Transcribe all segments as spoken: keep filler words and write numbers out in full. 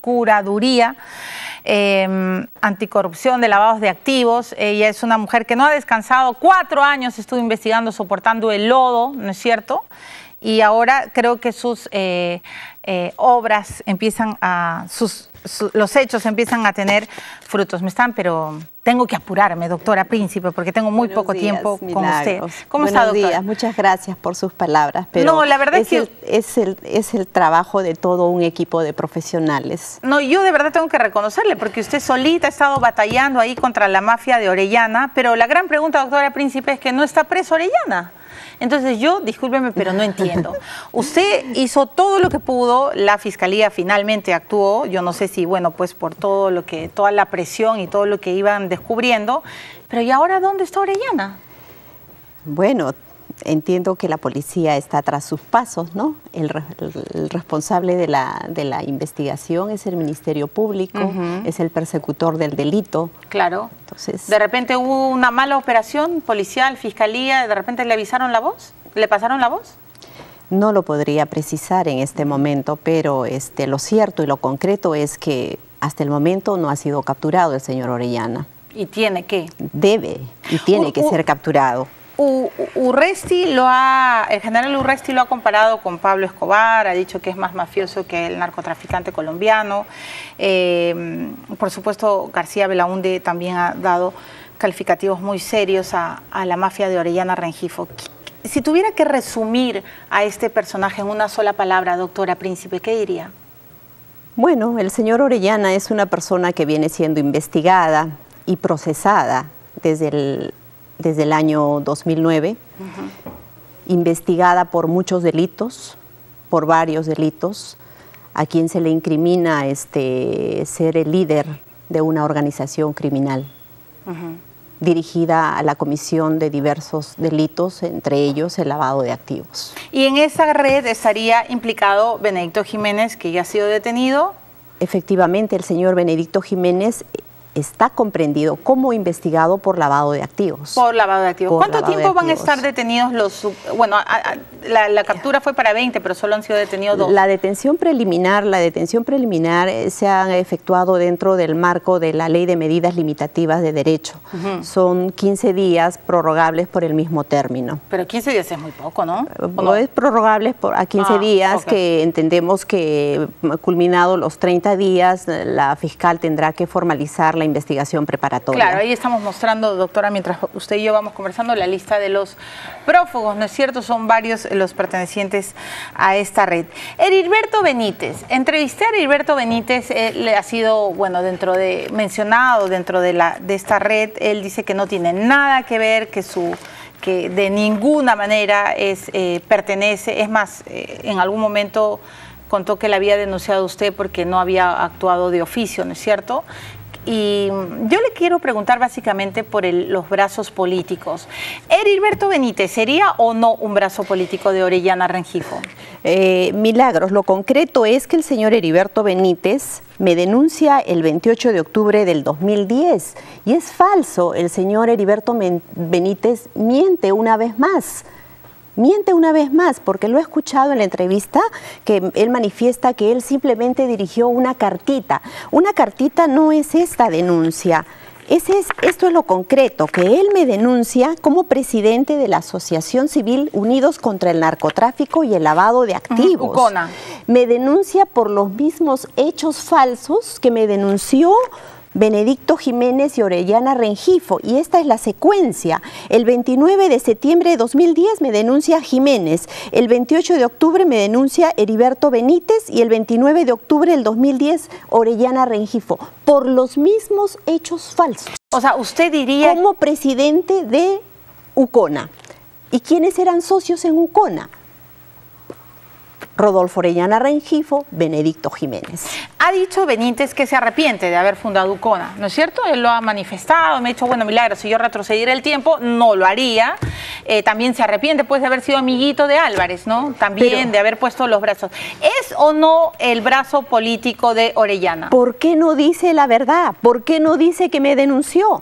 procuraduría eh, anticorrupción de lavados de activos. Ella es una mujer que no ha descansado, cuatro años estuvo investigando, soportando el lodo, ¿no es cierto? Y ahora creo que sus eh, eh, obras empiezan a, sus, su, los hechos empiezan a tener frutos. Me están, pero tengo que apurarme, doctora Príncipe, porque tengo muy Buenos poco días, tiempo Milagros. con usted. ¿Cómo Buenos está, doctora? días, muchas gracias por sus palabras. Pero no, la verdad es, que... el, es, el, es el trabajo de todo un equipo de profesionales. No, yo de verdad tengo que reconocerle, porque usted solita ha estado batallando ahí contra la mafia de Orellana, pero la gran pregunta, doctora Príncipe, es que no está preso Orellana. Entonces yo, discúlpeme, pero no entiendo. Usted hizo todo lo que pudo, la Fiscalía finalmente actuó, yo no sé si, bueno, pues por todo lo que, toda la presión y todo lo que iban descubriendo, pero ¿y ahora dónde está Orellana? Bueno, entiendo que la policía está tras sus pasos, ¿no? El, el, el responsable de la, de la investigación es el Ministerio Público, uh-huh. es el persecutor del delito. Claro. Entonces, de repente hubo una mala operación policial, fiscalía, de repente le avisaron la voz, le pasaron la voz. No lo podría precisar en este momento, pero este, lo cierto y lo concreto es que hasta el momento no ha sido capturado el señor Orellana. ¿Y tiene que? Debe y tiene uh, que uh. ser capturado. Urresti lo ha, el general Urresti lo ha comparado con Pablo Escobar, ha dicho que es más mafioso que el narcotraficante colombiano. Eh, por supuesto, García Belaúnde también ha dado calificativos muy serios a, a la mafia de Orellana Rengifo. Si tuviera que resumir a este personaje en una sola palabra, doctora Príncipe, ¿qué diría? Bueno, el señor Orellana es una persona que viene siendo investigada y procesada desde el desde el año dos mil nueve, uh-huh. investigada por muchos delitos, por varios delitos, a quien se le incrimina este, ser el líder de una organización criminal, uh-huh. dirigida a la comisión de diversos delitos, entre ellos el lavado de activos. ¿Y en esa red estaría implicado Benedicto Jiménez, que ya ha sido detenido? Efectivamente, el señor Benedicto Jiménez está comprendido como investigado por lavado de activos. Por lavado de activos. ¿Cuánto tiempo van a estar detenidos los...? Bueno, a, a, la, la captura fue para veinte, pero solo han sido detenidos dos. La detención preliminar, la detención preliminar se ha efectuado dentro del marco de la Ley de Medidas Limitativas de Derecho. Uh-huh. Son quince días prorrogables por el mismo término. Pero quince días es muy poco, ¿no? No es prorrogables por, a quince ah, días, okay. que entendemos que culminado los treinta días, la fiscal tendrá que formalizar la investigación preparatoria. Claro, ahí estamos mostrando, doctora, mientras usted y yo vamos conversando, la lista de los prófugos, ¿no es cierto? Son varios los pertenecientes a esta red. Heriberto Benítez, entrevisté a Heriberto Benítez, él ha sido, bueno, dentro de, mencionado dentro de, la, de esta red, él dice que no tiene nada que ver, que su... que de ninguna manera es, eh, pertenece, es más, eh, en algún momento contó que le había denunciado a usted porque no había actuado de oficio, ¿no es cierto? Y yo le quiero preguntar básicamente por el, los brazos políticos. ¿Heriberto Benítez sería o no un brazo político de Orellana Rengifo? Eh, Milagros, lo concreto es que el señor Heriberto Benítez me denuncia el veintiocho de octubre del dos mil diez y es falso, el señor Heriberto Benítez miente una vez más. Miente una vez más, porque lo he escuchado en la entrevista, que él manifiesta que él simplemente dirigió una cartita. Una cartita no es esta denuncia. Ese es, esto es lo concreto, que él me denuncia como presidente de la Asociación Civil Unidos contra el Narcotráfico y el Lavado de Activos. Uh-huh. Ucona. Me denuncia por los mismos hechos falsos que me denunció Benedicto Jiménez y Orellana Rengifo, y esta es la secuencia. El veintinueve de septiembre de dos mil diez me denuncia Jiménez, el veintiocho de octubre me denuncia Heriberto Benítez y el veintinueve de octubre del dos mil diez Orellana Rengifo, por los mismos hechos falsos. O sea, usted diría... Como presidente de Ucona. ¿Y quiénes eran socios en Ucona? Rodolfo Orellana Rengifo, Benedicto Jiménez. Ha dicho Benítez que se arrepiente de haber fundado Ucona, ¿no es cierto? Él lo ha manifestado, me ha dicho, bueno, Milagro, si yo retrocediera el tiempo, no lo haría. Eh, también se arrepiente, pues, de haber sido amiguito de Álvarez, ¿no? También Pero, de haber puesto los brazos. ¿Es o no el brazo político de Orellana? ¿Por qué no dice la verdad? ¿Por qué no dice que me denunció?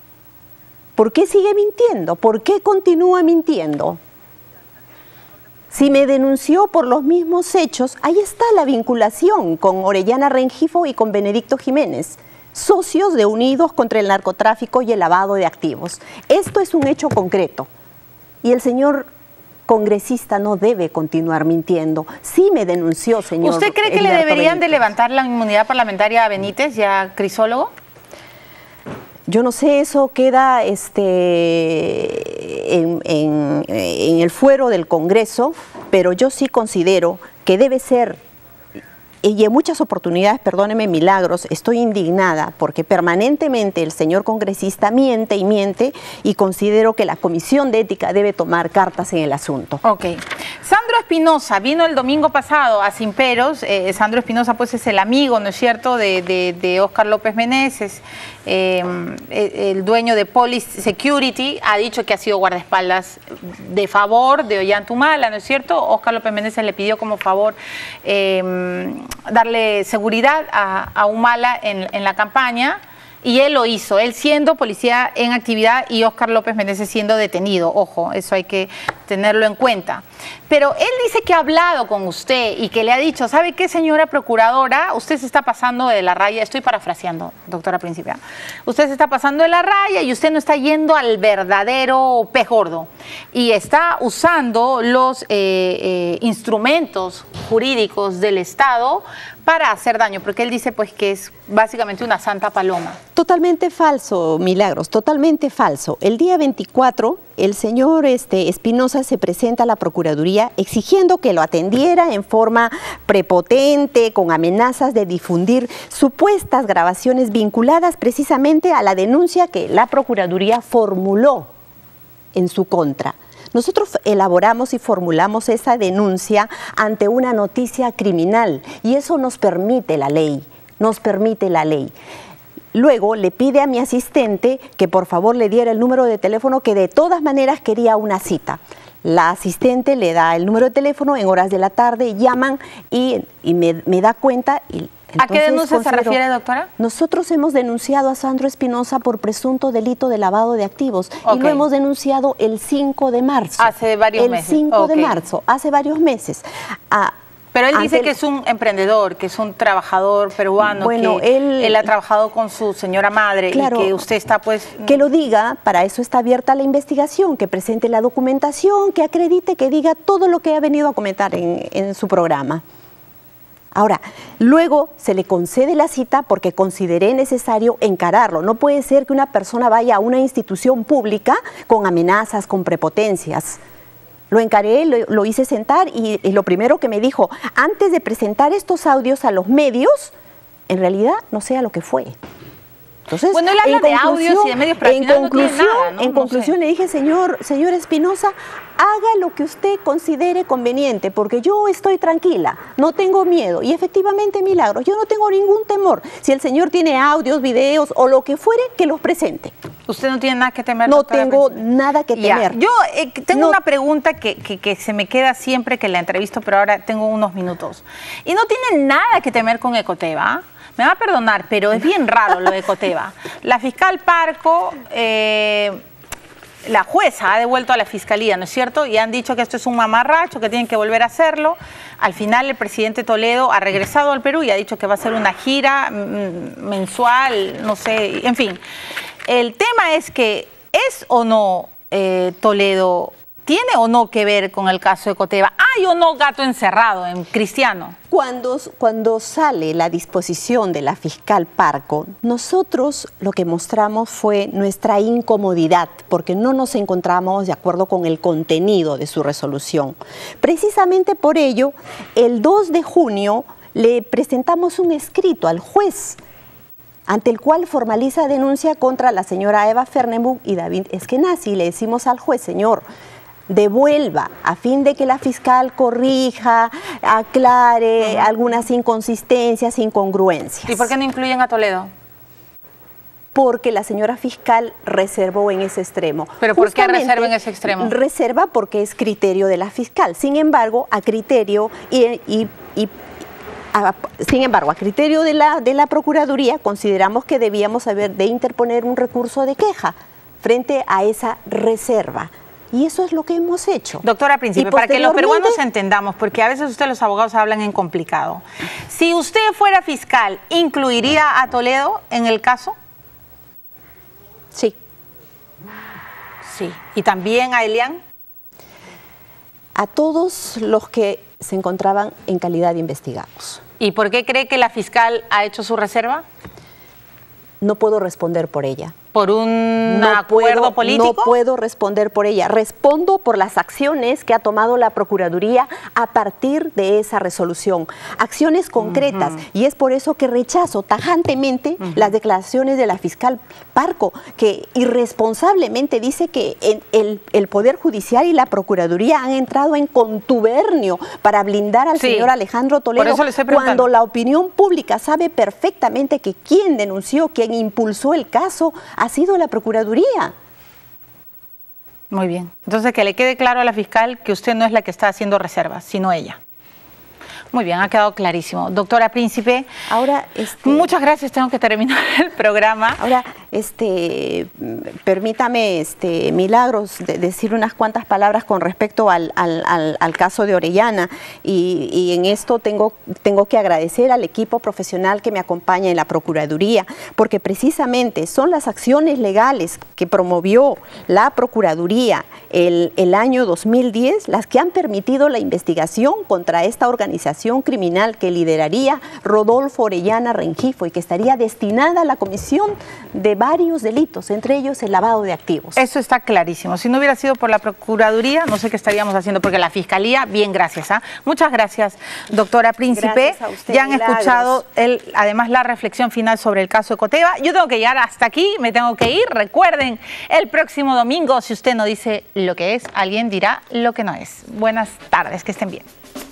¿Por qué sigue mintiendo? ¿Por qué continúa mintiendo? Si me denunció por los mismos hechos, ahí está la vinculación con Orellana Rengifo y con Benedicto Jiménez, socios de Unidos contra el Narcotráfico y el Lavado de Activos. Esto es un hecho concreto y el señor congresista no debe continuar mintiendo. Sí me denunció, señor. ¿Usted cree que Heriberto le deberían Benítez. de levantar la inmunidad parlamentaria a Benítez y a Crisólogo? Yo no sé, eso queda este, en, en, en el fuero del Congreso, pero yo sí considero que debe ser, y en muchas oportunidades, perdóneme, Milagros, estoy indignada porque permanentemente el señor congresista miente y miente y considero que la Comisión de Ética debe tomar cartas en el asunto. Ok. Sandro Espinosa vino el domingo pasado a Simperos. Eh, Sandro Espinosa pues es el amigo, ¿no es cierto?, de, de, de Óscar López Meneses, eh, el dueño de Police Security. Ha dicho que ha sido guardaespaldas de favor de Ollantumala, ¿no es cierto? Óscar López Meneses le pidió como favor eh, darle seguridad a, a Humala en, en la campaña, y él lo hizo, él siendo policía en actividad y Óscar López Meneses siendo detenido. Ojo, eso hay que tenerlo en cuenta. Pero él dice que ha hablado con usted y que le ha dicho, ¿sabe qué, señora procuradora? Usted se está pasando de la raya, estoy parafraseando, doctora Principia, usted se está pasando de la raya y usted no está yendo al verdadero pez gordo y está usando los eh, eh, instrumentos jurídicos del Estado para hacer daño, porque él dice pues que es básicamente una santa paloma. Totalmente falso, Milagros, totalmente falso. El día veinticuatro, el señor este, Espinosa se presenta a la Procuraduría exigiendo que lo atendiera en forma prepotente, con amenazas de difundir supuestas grabaciones vinculadas precisamente a la denuncia que la Procuraduría formuló en su contra. Nosotros elaboramos y formulamos esa denuncia ante una noticia criminal y eso nos permite la ley, nos permite la ley. Luego le pide a mi asistente que por favor le diera el número de teléfono, que de todas maneras quería una cita. La asistente le da el número de teléfono en horas de la tarde, llaman y, y me, me da cuenta. Y ¿a qué denuncia se refiere, doctora? Nosotros hemos denunciado a Sandro Espinosa por presunto delito de lavado de activos Okay. y lo hemos denunciado el cinco de marzo. Hace varios el meses. El cinco Okay. de marzo, hace varios meses. Ah, Pero él dice el... que es un emprendedor, que es un trabajador peruano, bueno, que él... él ha trabajado con su señora madre, claro, y que usted está pues... Que lo diga, para eso está abierta la investigación, que presente la documentación, que acredite, que diga todo lo que ha venido a comentar en, en su programa. Ahora, luego se le concede la cita porque consideré necesario encararlo. No puede ser que una persona vaya a una institución pública con amenazas, con prepotencias. Lo encaré, lo, lo hice sentar y, y lo primero que me dijo, antes de presentar estos audios a los medios, en realidad no sé a lo que fue. Entonces, bueno, él habla de audios y de medios, pero al en final conclusión, no tiene nada, ¿no? En No conclusión sé. le dije, señor, señor Espinosa, haga lo que usted considere conveniente, porque yo estoy tranquila, no tengo miedo. Y efectivamente, Milagros, yo no tengo ningún temor. Si el señor tiene audios, videos o lo que fuere, que los presente. ¿Usted no tiene nada que temer? No doctora tengo Principia? nada que Ya. temer. Yo eh, tengo No. una pregunta que, que, que se me queda siempre que la entrevisto, pero ahora tengo unos minutos. Y no tiene nada que temer con Ecoteva. Me va a perdonar, pero es bien raro lo de Ecoteva. La fiscal Parco, eh, la jueza ha devuelto a la fiscalía, ¿no es cierto? Y han dicho que esto es un mamarracho, que tienen que volver a hacerlo. Al final el presidente Toledo ha regresado al Perú y ha dicho que va a hacer una gira mm, mensual, no sé, en fin. El tema es que ¿es o no eh, Toledo, tiene o no que ver con el caso de Ecoteva? ¿Hay o no gato encerrado en Cristiano? Cuando, cuando sale la disposición de la fiscal Parco, nosotros lo que mostramos fue nuestra incomodidad, porque no nos encontramos de acuerdo con el contenido de su resolución. Precisamente por ello, el dos de junio le presentamos un escrito al juez, ante el cual formaliza denuncia contra la señora Eva Fernenbuch y David Eskenazi. Le decimos al juez, señor, devuelva a fin de que la fiscal corrija, aclare uh-huh. algunas inconsistencias, incongruencias. ¿Y por qué no incluyen a Toledo? Porque la señora fiscal reservó en ese extremo. ¿Pero por qué reserva en ese extremo? Reserva porque es criterio de la fiscal. Sin embargo, a criterio y, y, y a, sin embargo, a criterio de la, de la Procuraduría, consideramos que debíamos haber de interponer un recurso de queja frente a esa reserva. Y eso es lo que hemos hecho. Doctora Príncipe, para que los peruanos entendamos, porque a veces ustedes los abogados hablan en complicado. Si usted fuera fiscal, ¿incluiría a Toledo en el caso? Sí. Sí. ¿Y también a Elian? A todos los que se encontraban en calidad de investigados. ¿Y por qué cree que la fiscal ha hecho su reserva? No puedo responder por ella. ¿Por un no acuerdo puedo, político? No puedo responder por ella. Respondo por las acciones que ha tomado la Procuraduría a partir de esa resolución. Acciones concretas. Uh-huh. Y es por eso que rechazo tajantemente uh-huh. las declaraciones de la fiscal Parco, que irresponsablemente dice que en el, el Poder Judicial y la Procuraduría han entrado en contubernio para blindar al sí. señor Alejandro Toledo, por eso le estoy preguntando. Cuando la opinión pública sabe perfectamente que quien denunció, quien impulsó el caso, ha sido la Procuraduría. Muy bien. Entonces, que le quede claro a la fiscal que usted no es la que está haciendo reservas, sino ella. Muy bien, ha quedado clarísimo. Doctora Príncipe, ahora, este, muchas gracias, tengo que terminar el programa. Ahora, este, permítame, este, Milagros, de decir unas cuantas palabras con respecto al, al, al, al caso de Orellana, y, y en esto tengo, tengo que agradecer al equipo profesional que me acompaña en la Procuraduría, porque precisamente son las acciones legales que promovió la Procuraduría el, el año dos mil diez las que han permitido la investigación contra esta organización criminal que lideraría Rodolfo Orellana Rengifo y que estaría destinada a la comisión de varios delitos, entre ellos el lavado de activos. Eso está clarísimo. Si no hubiera sido por la Procuraduría, no sé qué estaríamos haciendo, porque la Fiscalía, bien, gracias. ¿eh? Muchas gracias, doctora Príncipe. Gracias a usted, ya han Milagros. escuchado el, además la reflexión final sobre el caso de Ecoteva. Yo tengo que llegar hasta aquí, me tengo que ir. Recuerden, el próximo domingo, si usted no dice lo que es, alguien dirá lo que no es. Buenas tardes, que estén bien.